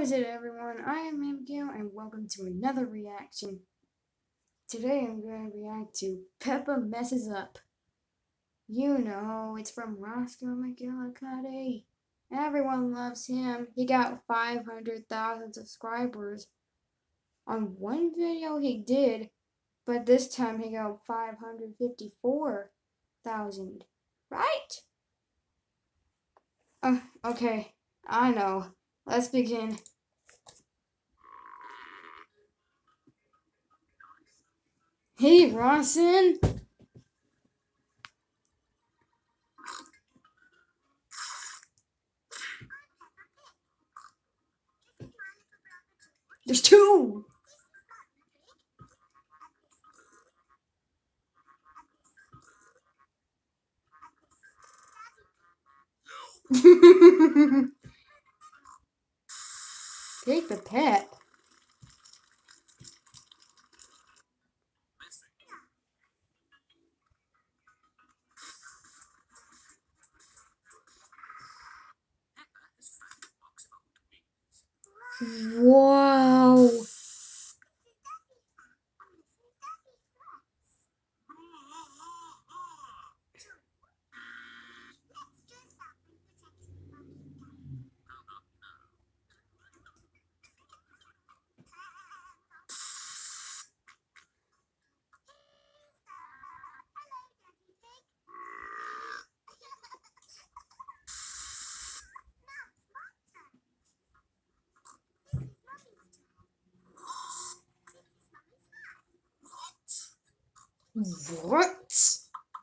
is it, everyone? I am Abigail, and welcome to another reaction. Today I'm going to react to Peppa Messes Up. You know, it's from Roscoe McGillicuddy. Everyone loves him. He got 500,000 subscribers on one video he did, but this time he got 554,000. Right? Oh, okay. I know. Let's begin. Hey, Rawson! There's two! Take the pet. Wow. What?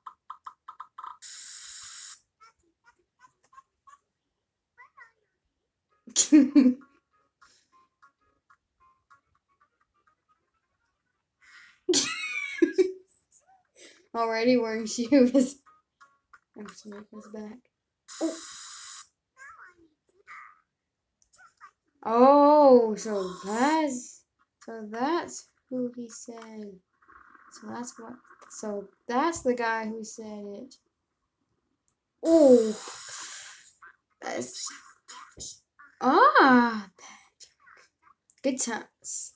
Already wearing shoes. I'm just making his back. Oh, so that's who he said. So that's the guy who said it. Oh, that's good times.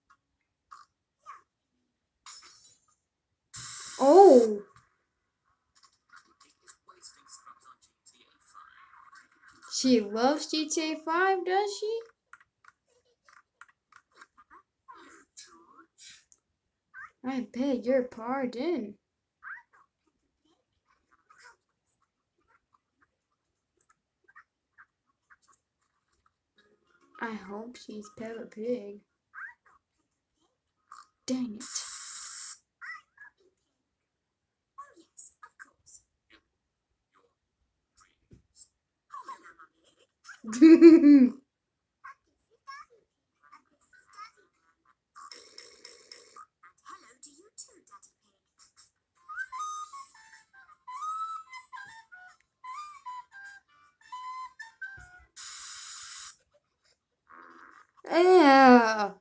Oh, she loves GTA 5, does she? I beg your pardon. I hope she's Peppa Pig. Dang it. Yeah.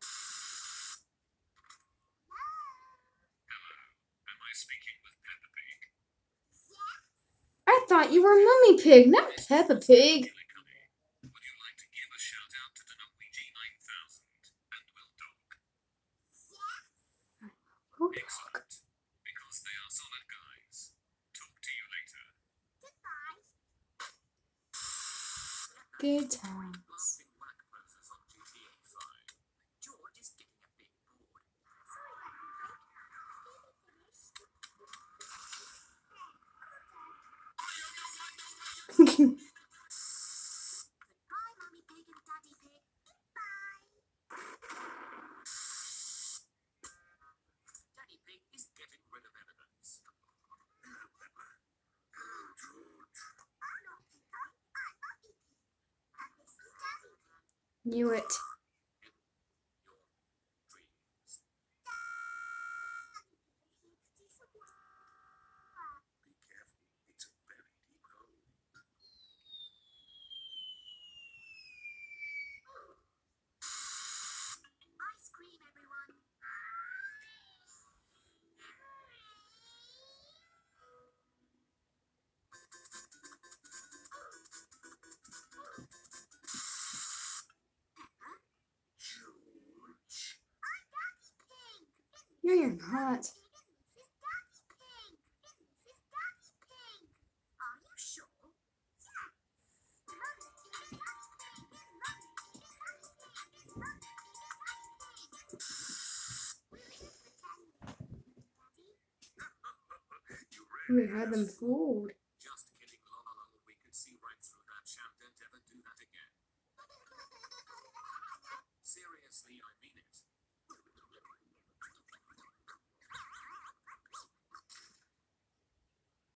I thought you were Mummy Pig, not Peppa Pig. Excellent. Because they are solid guys. Talk to you later. Good times. Knew it. No, you're not. Mrs. Daddy Pig. Mrs. Daddy Pig. Are you sure? Yes. You We had them fooled.